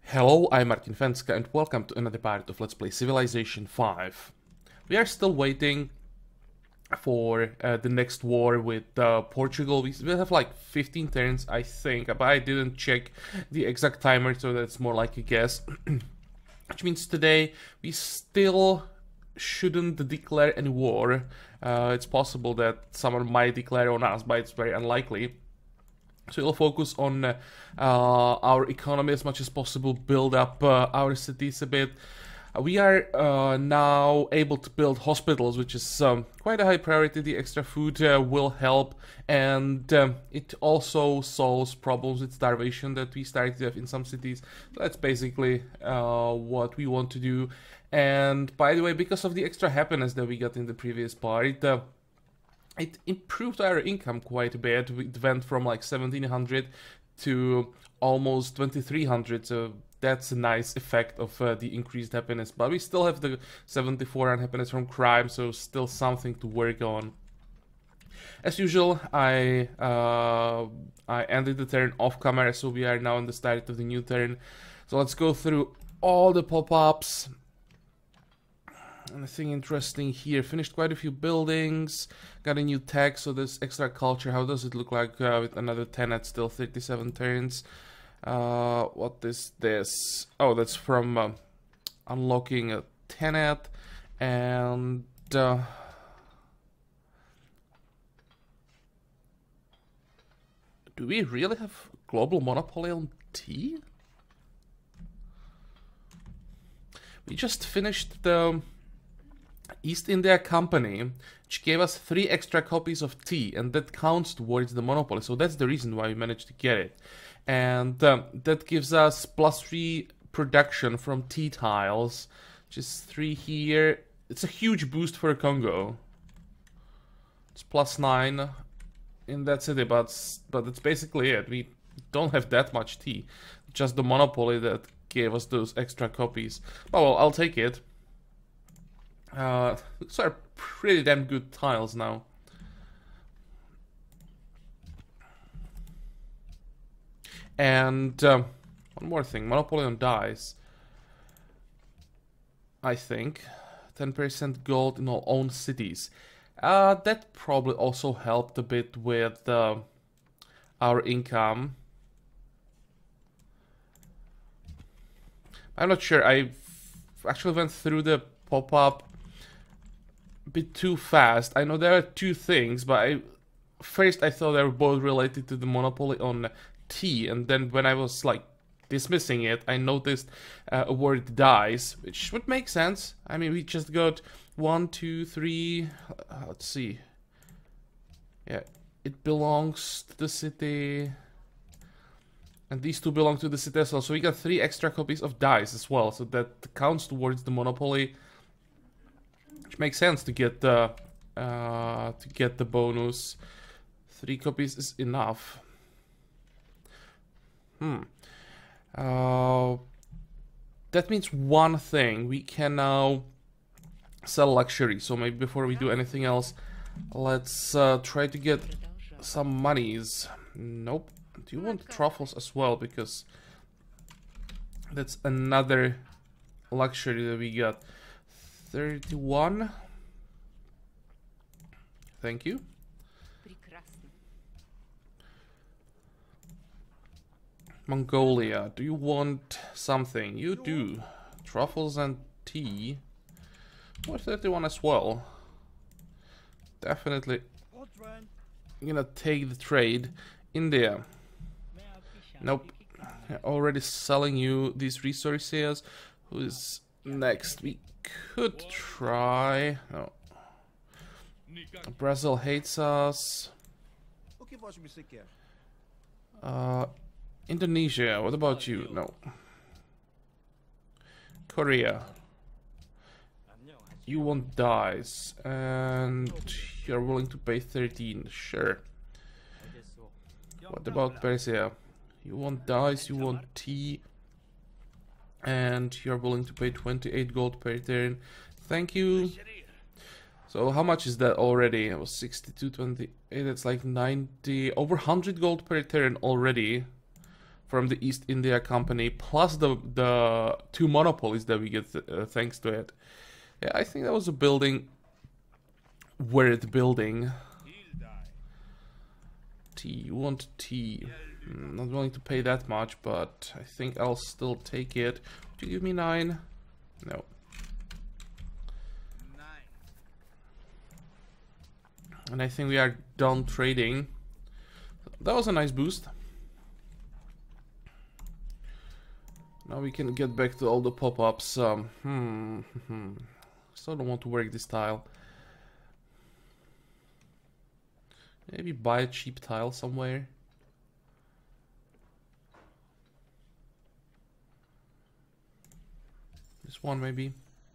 Hello, I'm Martin Fencka and welcome to another part of Let's Play Civilization 5. We are still waiting for the next war with Portugal. We have like 15 turns, I think, but I didn't check the exact timer, so that's more like a guess. Which means today we still shouldn't declare any war. It's possible that someone might declare on us, but it's very unlikely. So we'll focus on our economy as much as possible, build up our cities a bit. We are now able to build hospitals, which is quite a high priority. The extra food will help, and it also solves problems with starvation that we started to have in some cities. That's basically what we want to do. And by the way, because of the extra happiness that we got in the previous part, it improved our income quite a bit. It went from like 1700 to almost 2300, so that's a nice effect of the increased happiness. But we still have the 74 unhappiness from crime, so still something to work on. As usual, I ended the turn off camera, so we are now in the start of the new turn. So let's go through all the pop-ups. Anything interesting here? Finished quite a few buildings, got a new tech, so there's extra culture. How does it look like with another 10 at still 37 turns? What is this? Oh, that's from unlocking a 10 at, and do we really have global monopoly on tea? We just finished the East India Company, which gave us 3 extra copies of tea, and that counts towards the monopoly, so that's the reason why we managed to get it. And that gives us +3 production from tea tiles, just 3 here. It's a huge boost for Congo. It's +9 in that city, but that's basically it. We don't have that much tea, just the monopoly that gave us those extra copies. Oh well, I'll take it. These are pretty damn good tiles now. And one more thing, monopoly on dice. I think 10% gold in our own cities. That probably also helped a bit with our income. I'm not sure. I actually went through the pop-up a bit too fast. I know there are 2 things, but first I thought they were both related to the monopoly on tea, and then when I was like dismissing it, I noticed a word dice, which would make sense. I mean, we just got 1, 2, 3. Let's see. Yeah, it belongs to the city. And these 2 belong to the city as well. So we got 3 extra copies of dice as well. So that counts towards the monopoly, which makes sense to get the bonus. 3 copies is enough. That means one thing. We can now sell luxury. So maybe before we do anything else, let's try to get some monies. Nope. Do you want truffles as well? Because that's another luxury that we got. 31. Thank you. Mongolia, do you want something? You do. Truffles and tea. Or 31 as well. Definitely gonna take the trade. India. Nope. Already selling you these resources. Who is next? We could try. No. Brazil hates us. Indonesia, what about you? No. Korea. You want dice, and you're willing to pay 13. Sure. What about Persia? You want dice, you want tea, and you're willing to pay 28 gold per turn. Thank you. So how much is that already? It was 62, 28, that's like 90, over 100 gold per turn already from the East India Company, plus the 2 monopolies that we get thanks to it. Yeah, I think that was a building worth building. T, you want T. Not willing to pay that much, but I think I'll still take it. Would you give me 9? No. And I think we are done trading. That was a nice boost. Now we can get back to all the pop-ups. Still don't want to work this tile. Maybe buy a cheap tile somewhere. This one maybe.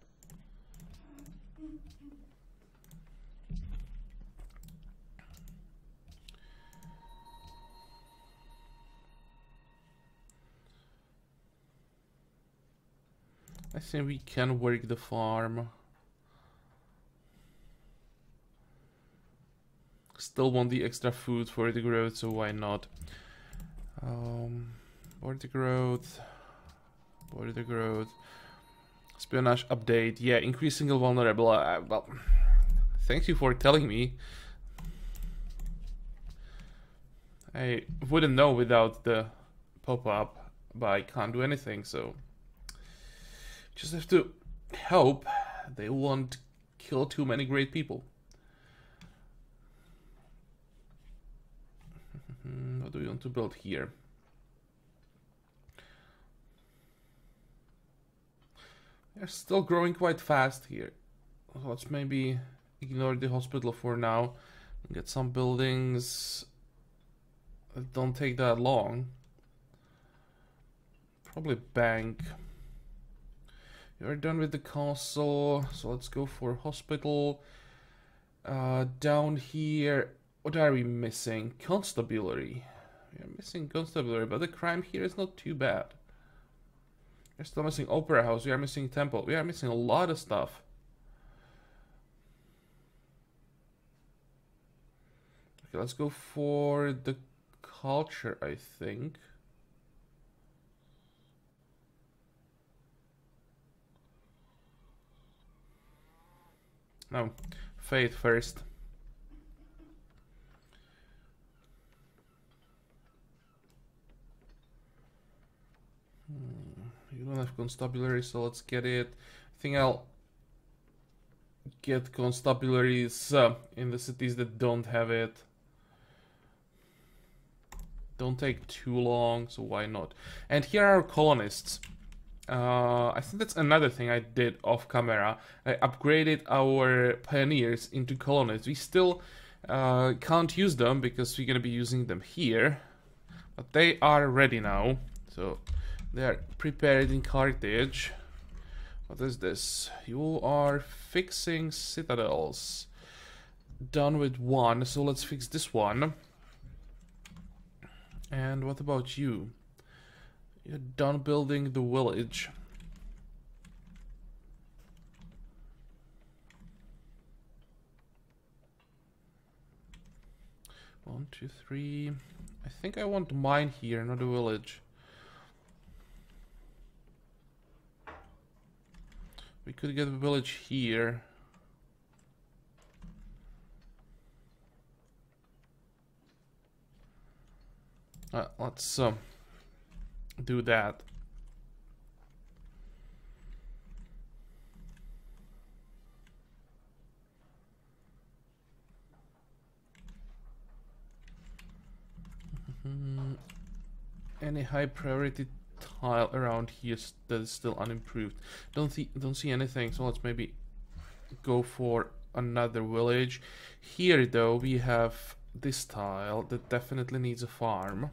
I think we can work the farm. Still want the extra food for the growth, so why not? Border growth. Border growth. Espionage update. Yeah, increase single vulnerable. Well, thank you for telling me. I wouldn't know without the pop-up, but I can't do anything, so... Just have to hope they won't kill too many great people. What do we want to build here? They're still growing quite fast here. Let's maybe ignore the hospital for now and get some buildings that don't take that long. Probably bank. You're done with the castle, so let's go for hospital. Down here, what are we missing? Constabulary. We are missing constabulary, but the crime here is not too bad. We're still missing opera house, we are missing temple, we are missing a lot of stuff. Okay, let's go for the culture, I think. No, faith first. You don't have constabulary, so let's get it. I think I'll get constabularies in the cities that don't have it. Don't take too long, so why not? And here are colonists. I think that's another thing I did off camera. I upgraded our pioneers into colonists. We still can't use them because we're gonna be using them here, but they are ready now. So they are prepared in Carthage. What is this? You are fixing citadels. Done with one, so let's fix this one. And what about you? You're done building the village. One, two, three. I think I want mine here, not a village. We could get a village here. Let's do that. Any high priority tile around here that is still unimproved? Don't see anything, so let's maybe go for another village. Here though we have this tile that definitely needs a farm.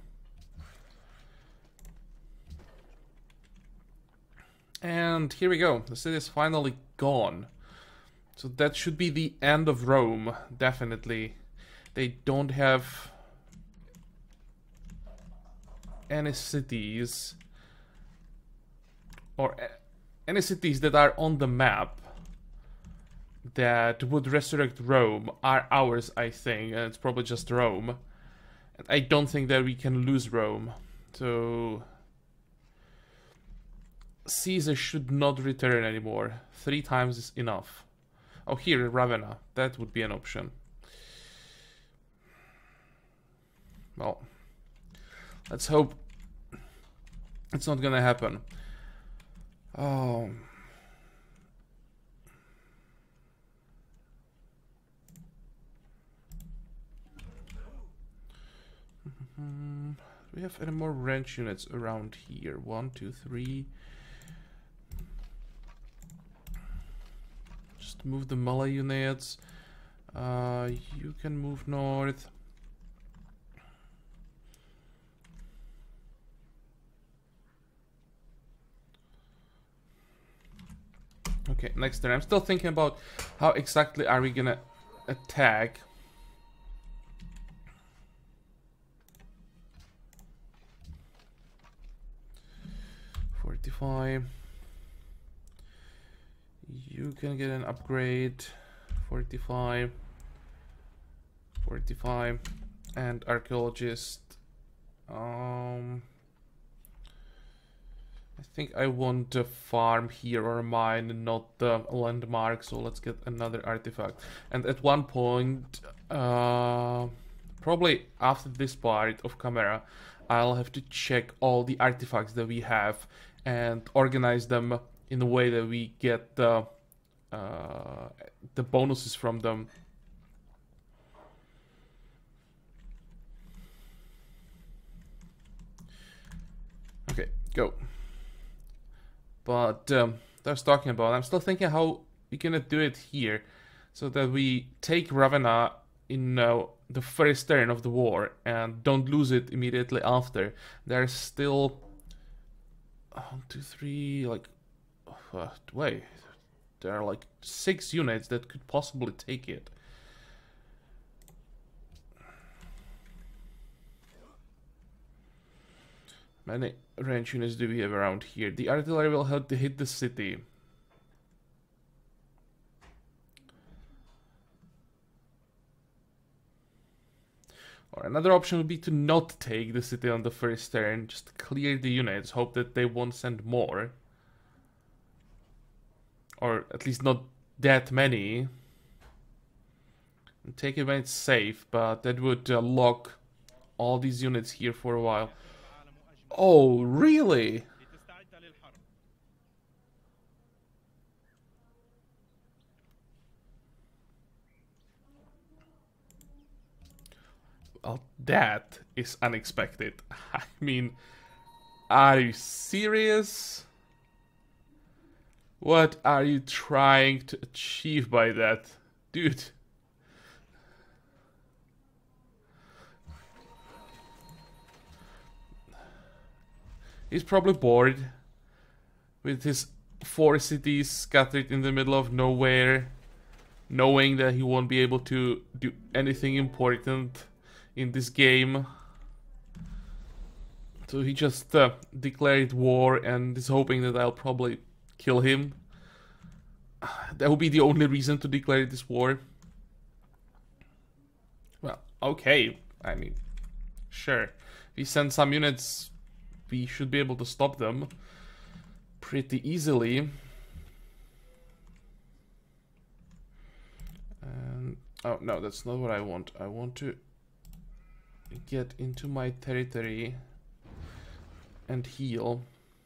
And here we go, the city is finally gone. So that should be the end of Rome, definitely. They don't have any cities, or any cities that are on the map that would resurrect Rome are ours, I think, and it's probably just Rome. And I don't think that we can lose Rome. So Caesar should not return anymore. 3 times is enough. Oh, here, Ravenna. That would be an option. Well, let's hope it's not gonna happen. Oh. Do we have any more ranch units around here? 1, 2, 3. Just move the Malay units. You can move north. Okay, next turn. I'm still thinking about how exactly are we gonna attack. You can get an upgrade. 45, and archaeologist. I think I want a farm here or a mine, not the landmark. So let's get another artifact. And at one point, probably after this part of camera, I'll have to check all the artifacts that we have and organize them in a way that we get the bonuses from them. Okay, go. But I was talking about, I'm still thinking how we're gonna do it here, so that we take Ravenna in the first turn of the war and don't lose it immediately after. There's still 1, 2, 3, like wait, there are like 6 units that could possibly take it. Many range units do we have around here? The artillery will help to hit the city. Or another option would be to not take the city on the first turn, just clear the units, hope that they won't send more. Or at least not that many. And take it when it's safe, but that would lock all these units here for a while. Oh, really? Well, that is unexpected. I mean, are you serious? What are you trying to achieve by that? Dude. He's probably bored with his 4 cities scattered in the middle of nowhere, knowing that he won't be able to do anything important in this game. So he just declared war and is hoping that I'll probably kill him. That would be the only reason to declare this war. Well, okay. I mean, sure. We send some units, we should be able to stop them pretty easily. Oh, no, that's not what I want. I want to get into my territory and heal.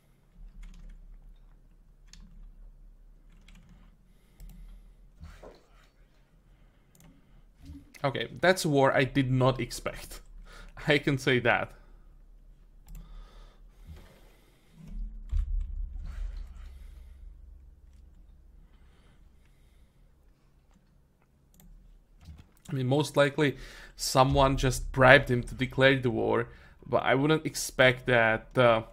Okay, that's a war I did not expect. I can say that. I mean, most likely someone just bribed him to declare the war, but I wouldn't expect that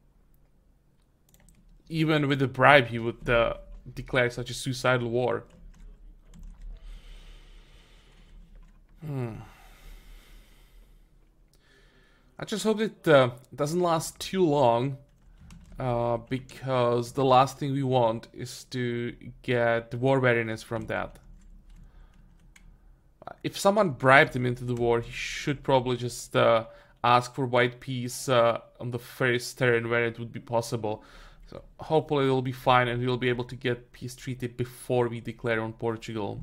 even with a bribe he would declare such a suicidal war. I just hope it doesn't last too long, because the last thing we want is to get war weariness from that. If someone bribed him into the war, he should probably just ask for white peace on the first turn where it would be possible. So hopefully it'll be fine and we'll be able to get peace treaty before we declare on Portugal.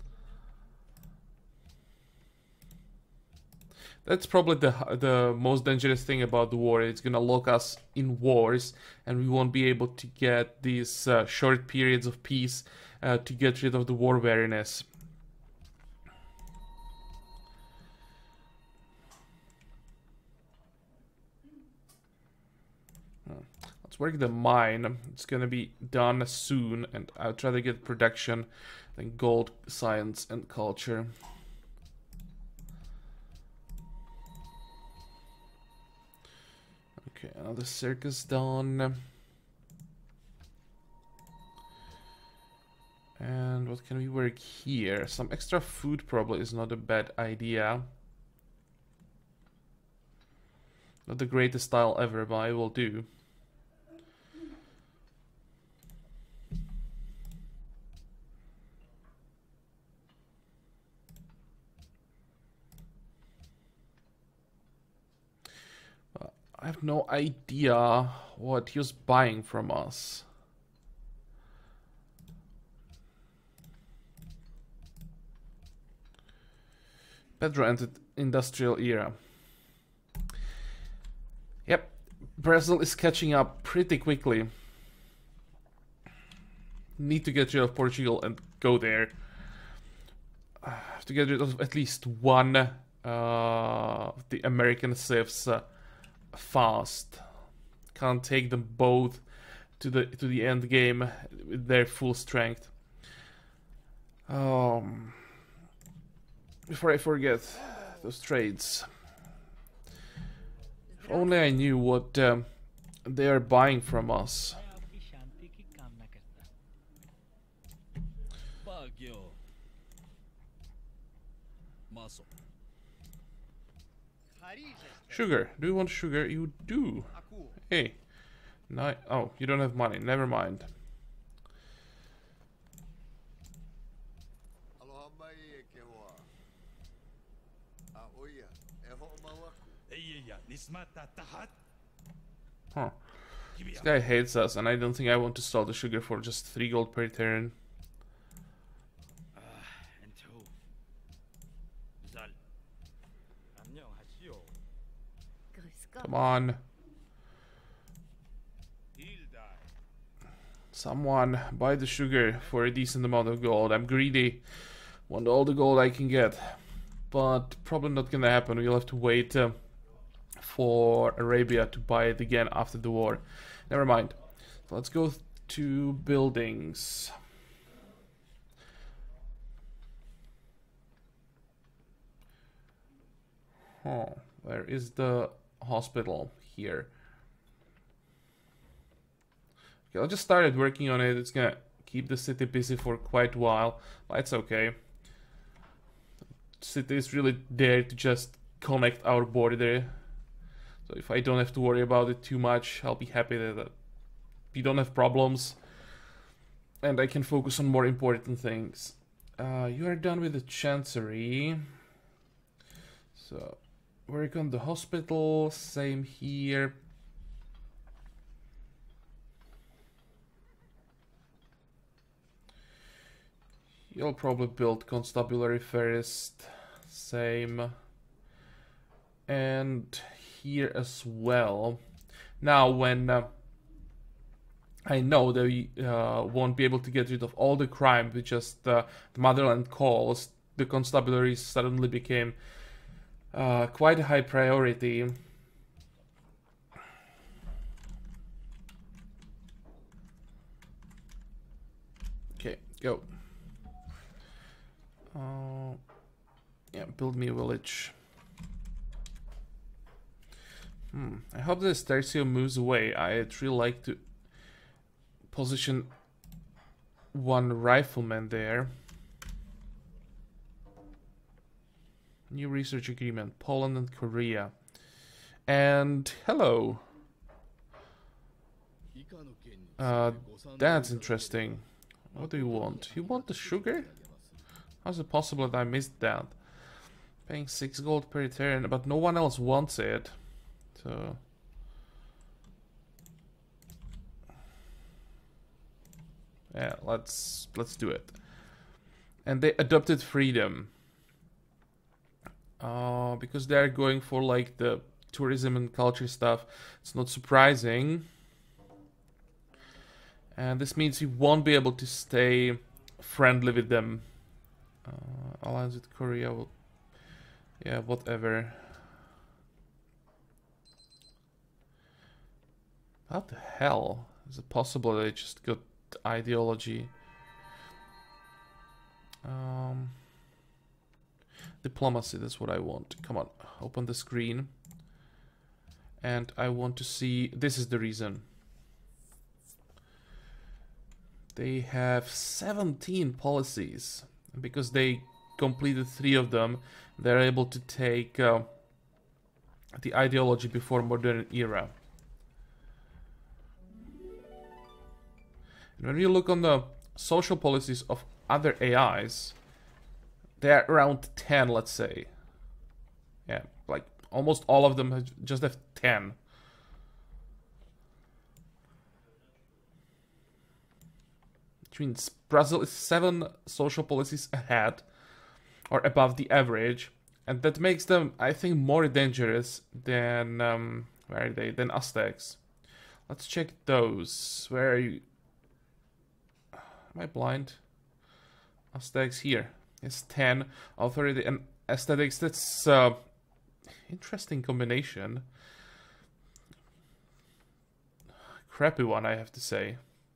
That's probably the most dangerous thing about the war. It's gonna lock us in wars, and we won't be able to get these short periods of peace to get rid of the war weariness. Let's work the mine. It's gonna be done soon, and I'll try to get production, then gold, science, and culture. Okay, another circus done. And what can we work here? Some extra food probably is not a bad idea. Not the greatest style ever, but I will do. I have no idea what he was buying from us. Pedro entered industrial era. Yep, Brazil is catching up pretty quickly. Need to get rid of Portugal and go there. Have to get rid of at least one of the American civs fast. Can't take them both to the end game with their full strength. Before I forget those trades, if only I knew what they are buying from us. Sugar. Do you want sugar? You do. Hey. No. Oh, you don't have money. Never mind. Huh. This guy hates us, and I don't think I want to sell the sugar for just 3 gold per turn. Come on. Someone buy the sugar for a decent amount of gold. I'm greedy. Want all the gold I can get. But probably not gonna happen. We'll have to wait for Arabia to buy it again after the war. Never mind. So let's go to buildings. Oh, where is the hospital? Here. Okay, I just started working on it. It's gonna keep the city busy for quite a while, but it's okay. The city is really there to just connect our border. So if I don't have to worry about it too much, I'll be happy that we don't have problems. And I can focus on more important things. You are done with the chancery. So, work on the hospital, same here. You'll probably build constabulary first, same. And here as well. Now when I know that we won't be able to get rid of all the crime with just the motherland calls, the constabulary suddenly became quite a high priority. Okay, go. Yeah, build me a village. I hope this Tercio moves away. I'd really like to position one rifleman there. New research agreement, Poland and Korea. And hello. That's interesting. What do you want? You want the sugar? How's it possible that I missed that? Paying 6 gold per turn, but no one else wants it. So yeah, let's do it. And they adopted freedom. Because they're going for like the tourism and culture stuff. It's not surprising. And this means we won't be able to stay friendly with them. Alliance with Korea will... Yeah, whatever. How the hell is it possible that they just got ideology? Diplomacy, that's what I want. Come on, open the screen. And I want to see... This is the reason. They have 17 policies. Because they completed 3 of them, they're able to take the ideology before modern era. And when we look on the social policies of other AIs, they're around 10, let's say. Yeah, like almost all of them just have 10. Which means Brazil is 7 social policies ahead or above the average, and that makes them, I think, more dangerous than where are they? Than Aztecs. Let's check those. Where are you? Am I blind? Aztecs here. It's 10 authority and aesthetics. That's interesting combination. Crappy one, I have to say.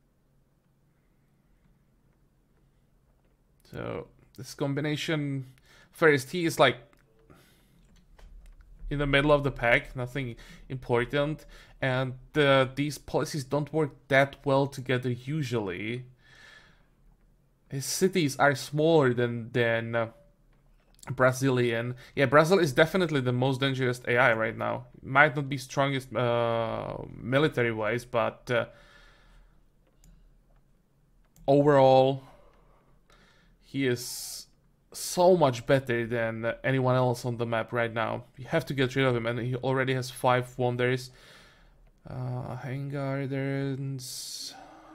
So this combination, first he is like in the middle of the pack, nothing important, and these policies don't work that well together usually. His cities are smaller than Brazilian. Yeah, Brazil is definitely the most dangerous AI right now. Might not be strongest military wise, but overall he is so much better than anyone else on the map right now. You have to get rid of him, and he already has 5 wonders. Hang Gardens.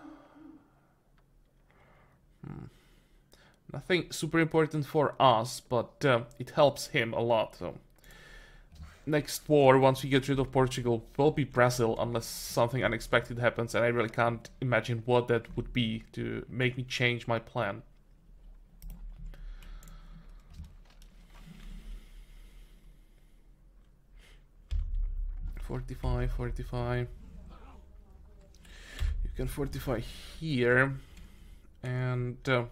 Nothing super important for us, but it helps him a lot. So next war, once we get rid of Portugal, will be Brazil, unless something unexpected happens, and I really can't imagine what that would be to make me change my plan. Fortify. You can fortify here, and the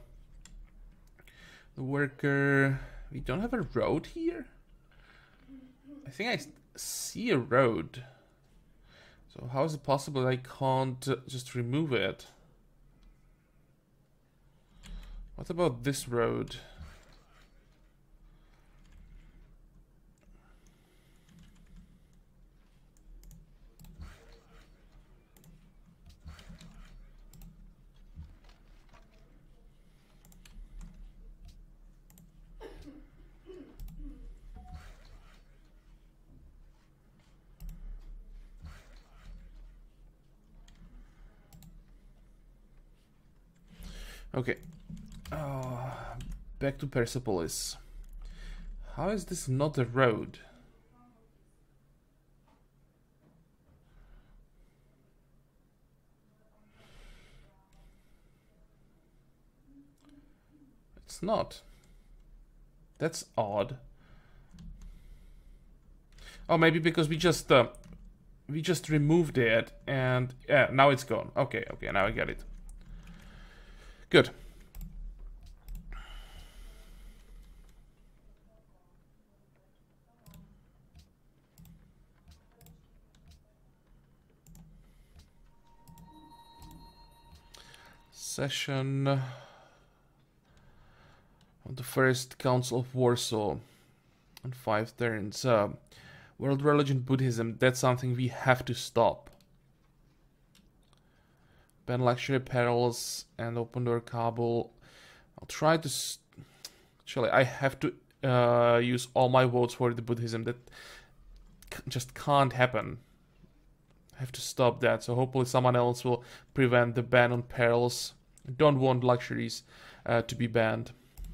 worker. We don't have a road here. I think I see a road. So how is it possible I can't just remove it? What about this road? Okay, back to Persepolis. How is this not a road? It's not. That's odd. Oh, maybe because we just removed it, and yeah, now it's gone. Okay, now I get it. Good. Session of the First Council of Warsaw on 5 turns. World religion Buddhism, that's something we have to stop. Ban luxury perils and open door Kabul. I'll try to... Actually, I have to use all my votes for the Buddhism. That just can't happen. I have to stop that. So hopefully someone else will prevent the ban on perils. I don't want luxuries to be banned.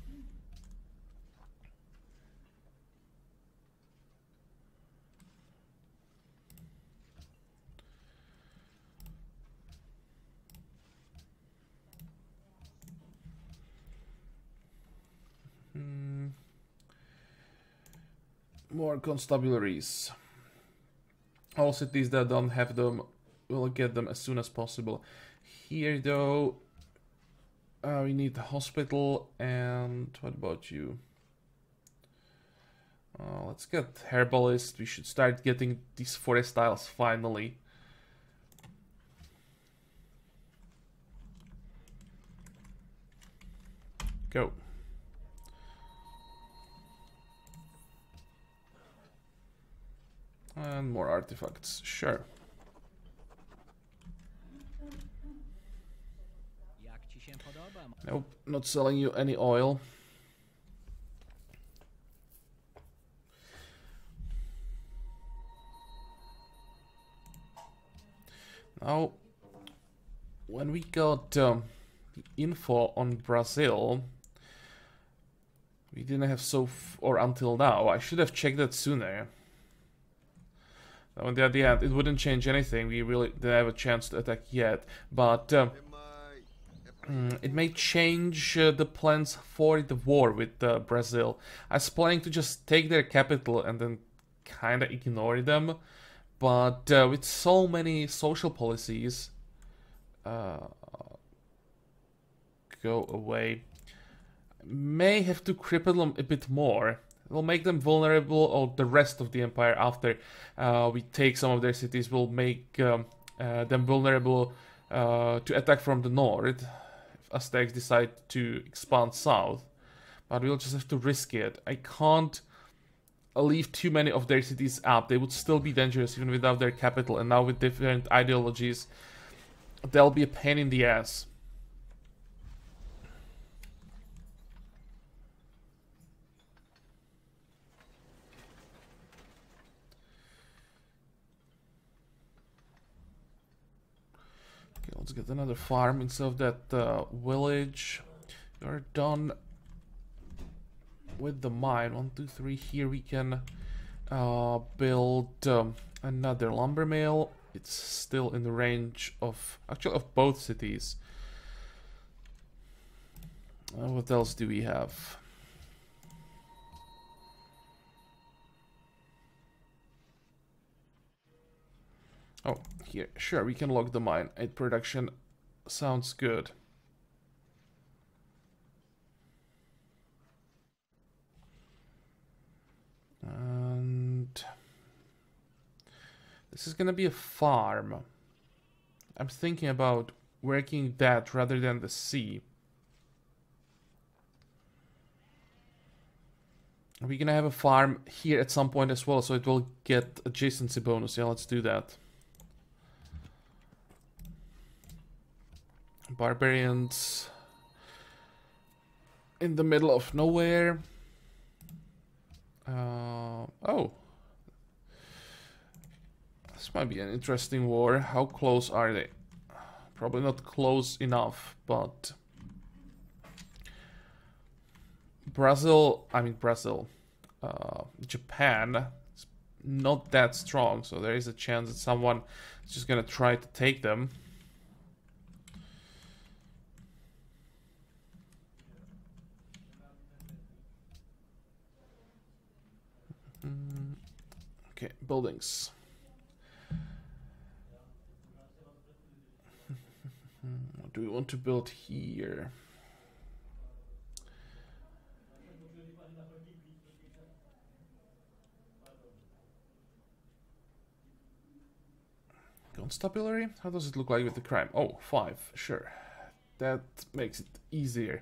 More constabularies. All cities that don't have them will get them as soon as possible. Here though, we need the hospital. And what about you? Let's get herbalist. We should start getting these forest tiles finally. Go. And more artifacts, sure. Nope, not selling you any oil. Now, when we got the info on Brazil, we didn't have or until now. I should have checked that sooner. On the other hand, it wouldn't change anything. We really didn't have a chance to attack yet, but it may change the plans for the war with Brazil. I was planning to just take their capital and then kind of ignore them, but with so many social policies, go away. May have to cripple them a bit more. We'll make them vulnerable, or the rest of the empire after we take some of their cities will make them vulnerable to attack from the north if Aztecs decide to expand south. But we'll just have to risk it. I can't leave too many of their cities up. They would still be dangerous even without their capital, and now with different ideologies, they'll be a pain in the ass. Let's get another farm instead of that village. You're done with the mine. 1, 2, 3. Here we can build another lumber mill. It's still in the range of both cities. What else do we have? Oh, here, sure, we can log the mine. 8 production sounds good. And this is gonna be a farm. I'm thinking about working that rather than the sea. We're gonna have a farm here at some point as well, so it will get adjacency bonus. Yeah, let's do that. Barbarians in the middle of nowhere. Oh, this might be an interesting war. How close are they? Probably not close enough, but Japan is not that strong, so there is a chance that someone is just gonna try to take them. Okay, buildings. What do we want to build here? Constabulary? How does it look like with the crime? Oh, 5, sure. That makes it easier.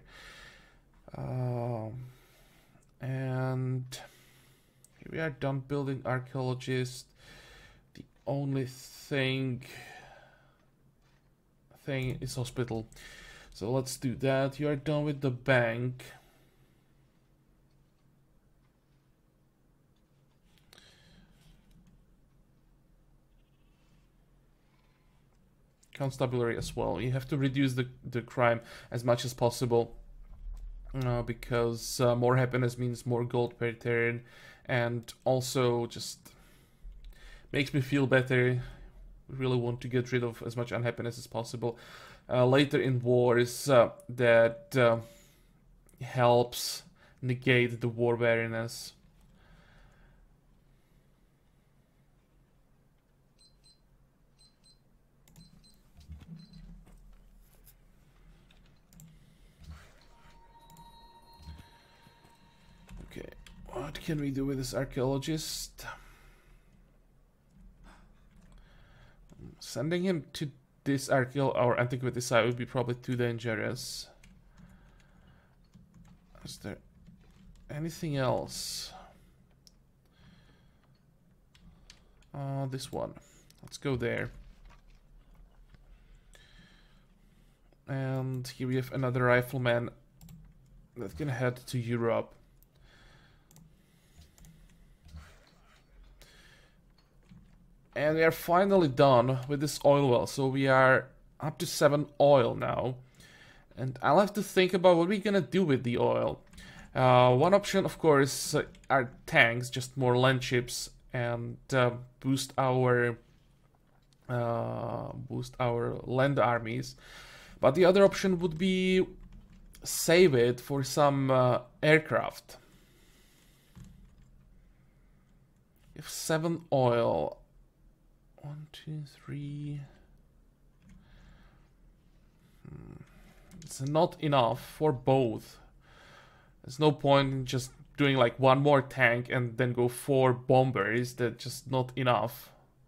And we are done building archaeologists. The only thing is hospital. So let's do that. You are done with the bank. constabulary as well. You have to reduce the crime as much as possible, because more happiness means more gold per turn, and also just makes me feel better. We really want to get rid of as much unhappiness as possible. Later in wars, that helps negate the war weariness. Okay, what can we do with this archaeologist? Sending him to this or antiquity site would be probably too dangerous. Is there anything else? This one. Let's go there. And here we have another rifleman that can head to Europe. And we are finally done with this oil well, so we are up to 7 oil now. And I'll have to think about what we're gonna do with the oil. One option, of course, are tanks, just more land ships, and boost our land armies. But the other option would be save it for some aircraft. If 7 oil. 1, 2, 3. It's not enough for both. There's no point in just doing like one more tank and then go 4 bombers. That's just not enough.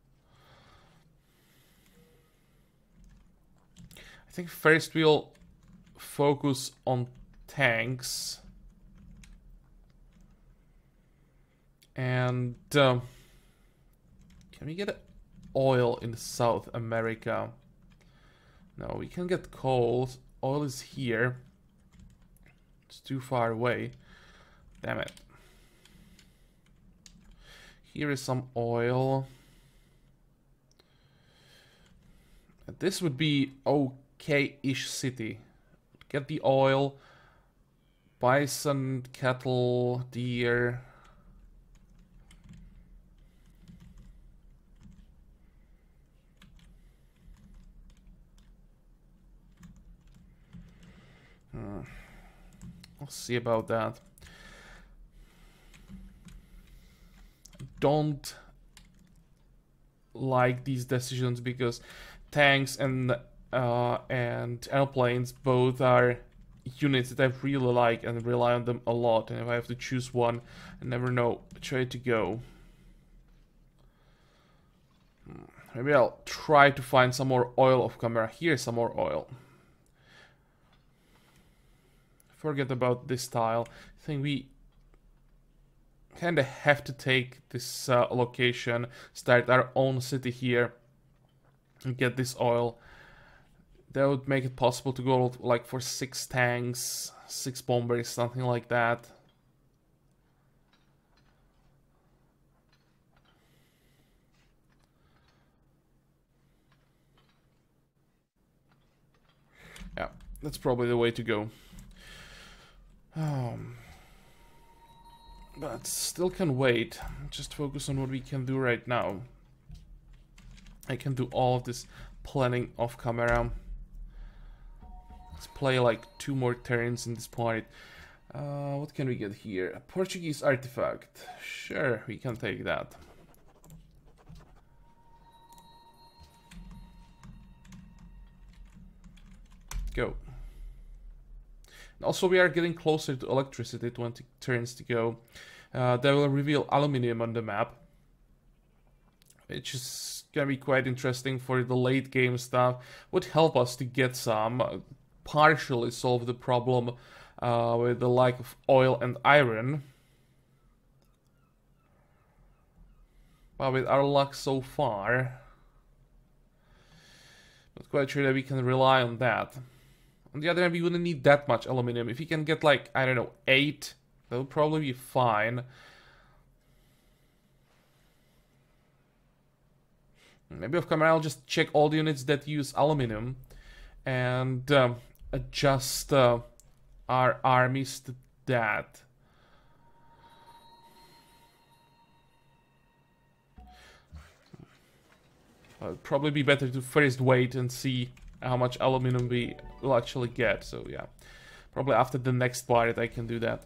I think first we'll focus on tanks. And can we get oil in South America? No, we can get coal. Oil is here. It's too far away. Damn it. Here is some oil. This would be okay-ish city. Get the oil. Bison, cattle, deer. We'll see about that. Don't like these decisions because tanks and airplanes both are units that I really like and rely on them a lot. And if I have to choose one, I never know which way to go. Maybe I'll try to find some more oil off camera. Here's some more oil. Forget about this tile. I think we kind of have to take this location, start our own city here, and get this oil. That would make it possible to go like for 6 tanks, 6 bombers, something like that. Yeah, that's probably the way to go. But still can wait. Just focus on what we can do right now. I can do all of this planning off camera. Let's play like 2 more turns in this part. What can we get here? A Portuguese artifact. Sure, we can take that. Go. Also, we are getting closer to electricity, 20 turns to go. That will reveal aluminium on the map, which is gonna be quite interesting for the late game stuff. Would help us to get some, partially solve the problem with the lack of oil and iron. But with our luck so far, not quite sure that we can rely on that. On the other hand, we wouldn't need that much aluminum. If you can get like, I don't know, 8, that would probably be fine. Maybe off camera I'll just check all the units that use aluminum and adjust our armies to that. It'd probably be better to first wait and see how much aluminum we will actually get. So yeah, probably after the next part I can do that.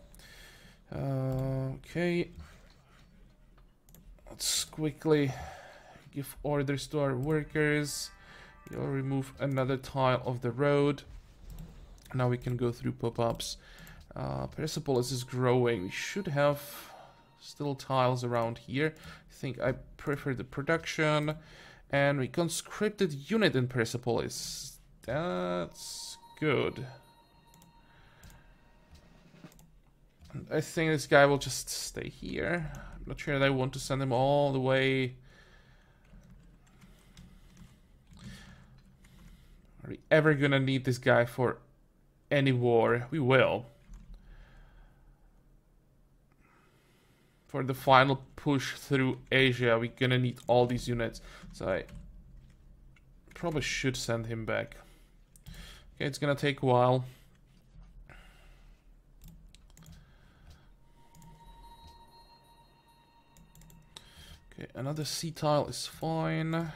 Okay. Let's quickly give orders to our workers. You'll remove another tile of the road. Now we can go through pop-ups. Persepolis is growing. We should have still tiles around here. I think I prefer the production. And we conscripted unit in Persepolis. That's good. I think this guy will just stay here. I'm not sure that I want to send him all the way. Are we ever gonna need this guy for any war? We will. For the final push through Asia, we're gonna need all these units. So I probably should send him back. Okay, it's gonna take a while. Okay, another sea tile is fine.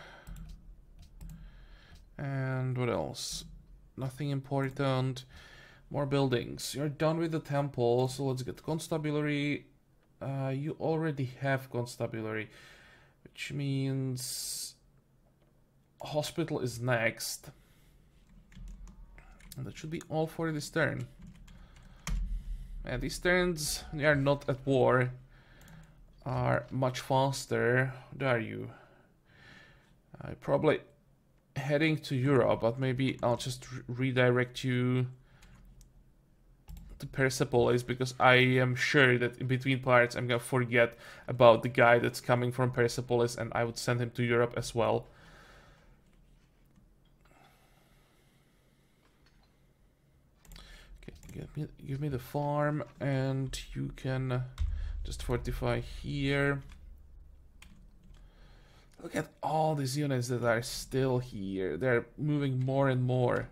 And what else? Nothing important. More buildings. You're done with the temple, so let's get constabulary. You already have constabulary, which means hospital is next. And that should be all for this turn. And these turns, they are not at war, are much faster. There you. Probably heading to Europe, but maybe I'll just redirect you to Persepolis, because I am sure that in between parts I'm gonna forget about the guy that's coming from Persepolis, and I would send him to Europe as well. Okay, give me the farm, and you can just fortify here. Look at all these units that are still here. They're moving more and more.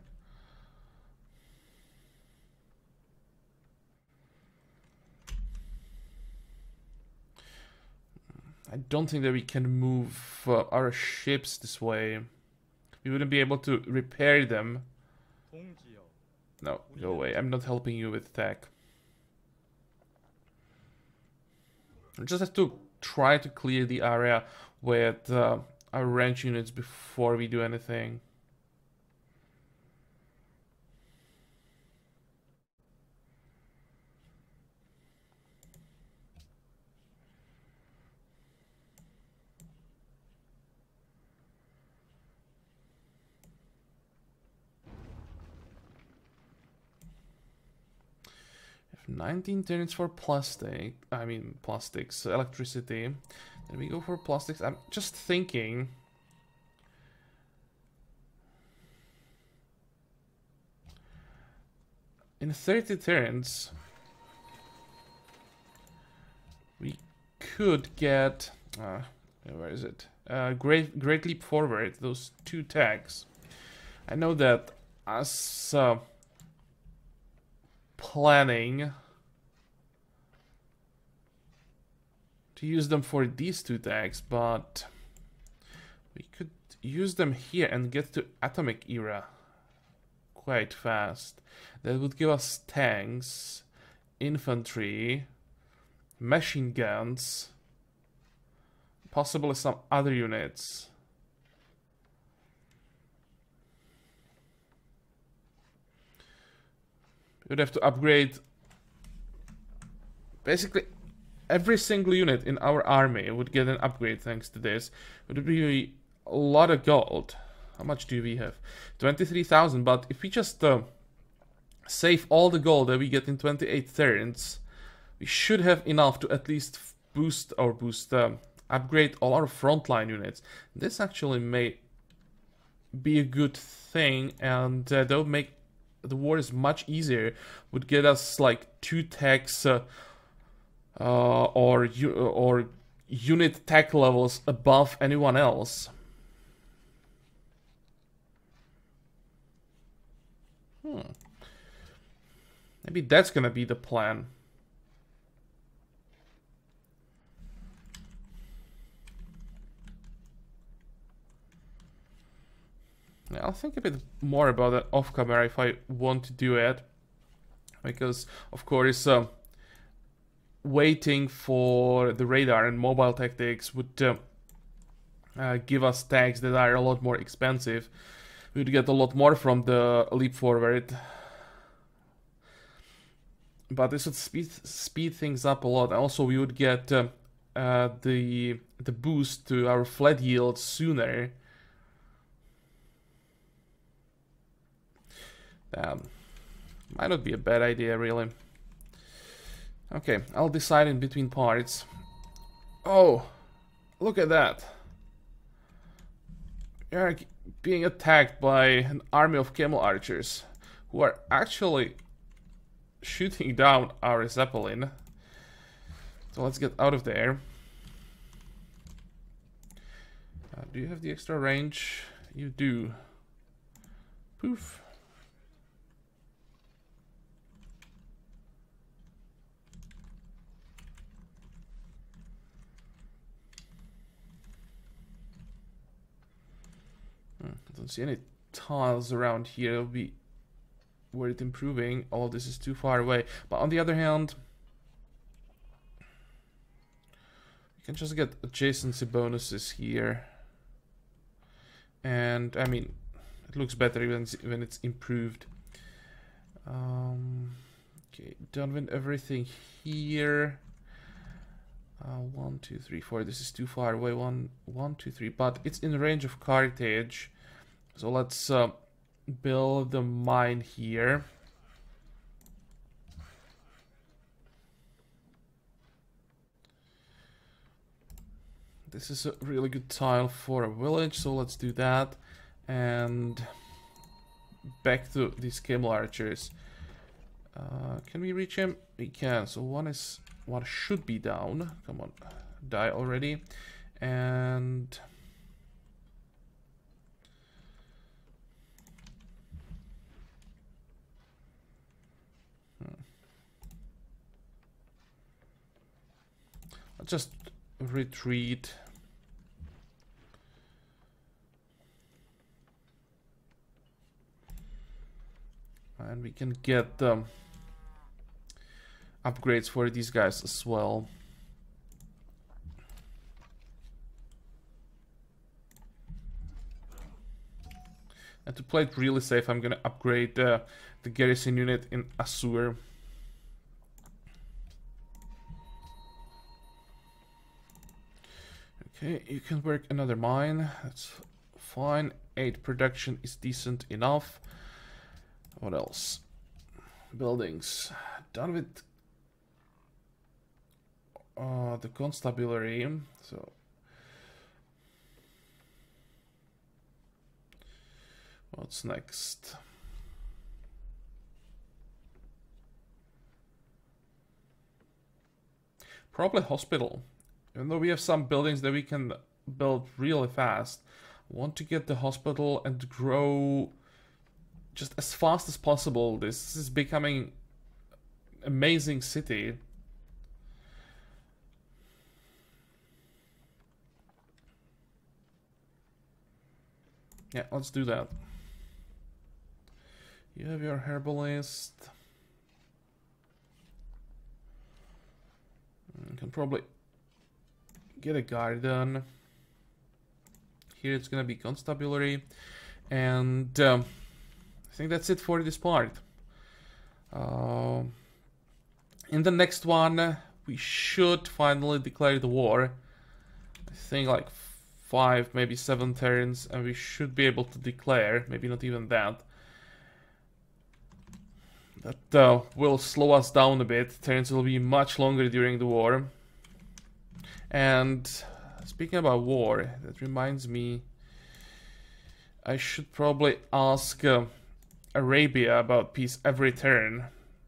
I don't think that we can move our ships this way. We wouldn't be able to repair them. No, go away. I'm not helping you with tech. We just have to try to clear the area with our ranch units before we do anything. If 19 turns for plastics, electricity. Then we go for plastics. I'm just thinking. In 30 turns, we could get. Where is it? Great leap forward. Those 2 tags. I know that as planning to use them for these 2 tags, but we could use them here and get to atomic era quite fast. That would give us tanks, infantry, machine guns, possibly some other units. We'd have to upgrade basically every single unit in our army would get an upgrade thanks to this. It would be a lot of gold. How much do we have? 23,000, but if we just save all the gold that we get in 28 turns, we should have enough to at least upgrade all our frontline units. This actually may be a good thing, and that would make the war is much easier. Would get us like 2 techs or unit tech levels above anyone else. Maybe that's gonna be the plan. Yeah, I'll think a bit more about that off camera if I want to do it. Because, of course, waiting for the radar and mobile tactics would give us tags that are a lot more expensive. We would get a lot more from the leap forward. But this would speed things up a lot. Also, we would get the boost to our flat yield sooner. Might not be a bad idea, really. Okay, I'll decide in between parts. Oh, look at that. You're being attacked by an army of camel archers who are actually shooting down our Zeppelin. So let's get out of there. Do you have the extra range? You do. Poof. I don't see any tiles around here. It'll be worth improving. All of this is too far away. But on the other hand, we can just get adjacency bonuses here. And I mean, it looks better when it's improved. Okay, done with everything here. 1, 2, 3, 4. This is too far away. 1, 2, 3. But it's in range of Carthage. So let's build the mine here. This is a really good tile for a village. So let's do that. And back to these camel archers. Can we reach him? We can. So one should be down. Come on, die already. And I'll just retreat. And we can get upgrades for these guys as well. And to play it really safe, I'm gonna upgrade the garrison unit in Assur. Okay, you can work another mine. That's fine. 8 production is decent enough. What else? Buildings. Done with the constabulary. So what's next? Probably hospital. Even though we have some buildings that we can build really fast, I want to get the hospital and grow just as fast as possible. This is becoming an amazing city. Yeah, let's do that. You have your herbalist. You can probably get a garden. Here it's gonna be constabulary. And I think that's it for this part. In the next one, we should finally declare the war. I think like 5, maybe 7 turns, and we should be able to declare. Maybe not even that. That will slow us down a bit. Turns will be much longer during the war. And speaking about war, that reminds me, I should probably ask Arabia about peace every turn.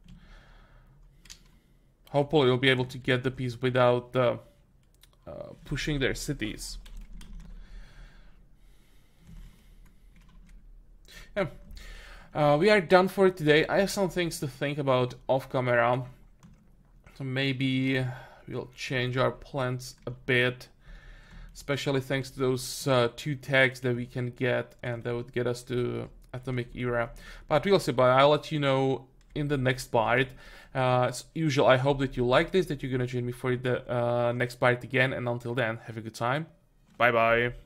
Hopefully we'll be able to get the peace without pushing their cities. Yeah. We are done for today. I have some things to think about off camera. So maybe we'll change our plans a bit. Especially thanks to those 2 tags that we can get, and that would get us to Atomic Era. But we'll see, but I'll let you know in the next part. As usual, I hope that you like this, that you're gonna join me for the next part again, and until then, have a good time. Bye bye.